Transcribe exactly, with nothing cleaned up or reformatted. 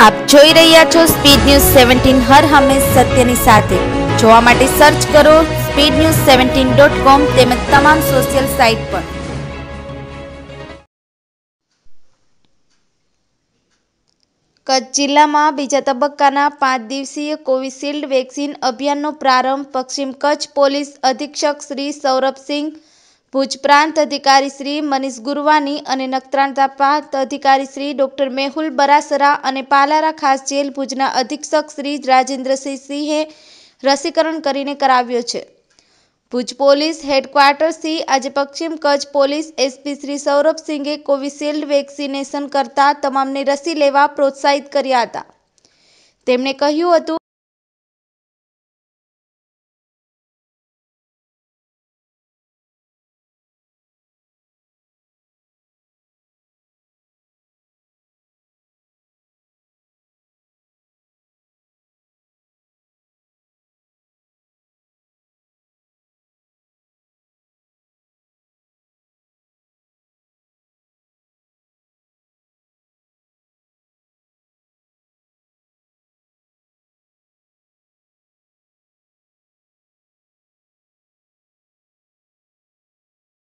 આપ જોઈ રહ્યા છો સ્પીડ ન્યૂઝ સેવન્ટીન હર હંમેશ સત્યની સાથે। જોવા માટે સર્ચ કરો speed news seventeen dot com તેમજ તમામ સોશિયલ સાઇટ પર। કચ્છ જિલ્લામાં બીજા તબક્કાના પાંચ દિવસીય કોવિશિલ્ડ વેક્સિન અભિયાનનો પ્રારંભ પશ્ચિમ કચ્છ પોલીસ અધિક્ષક શ્રી સૌરભસિંહ, ભુજ પ્રાંત અધિકારી શ્રી મનીષ ગુરવાની અને નખત્રાણા પ્રાંત અધિકારી શ્રી ડોક્ટર મેહુલ બરાસરા અને પાલારા ખાસ જેલ ભુજના અધિક્ષક શ્રી રાજેન્દ્રસિંહ સિંહે રસીકરણ કરીને કરાવ્યો છે। ભુજ પોલીસ હેડક્વાર્ટરથી આજે પશ્ચિમ કચ્છ પોલીસ એસપી શ્રી સૌરભસિંહે કોવિશિલ્ડ વેક્સિનેશન કરતા તમામને રસી લેવા પ્રોત્સાહિત કર્યા હતા। તેમણે કહ્યું હતું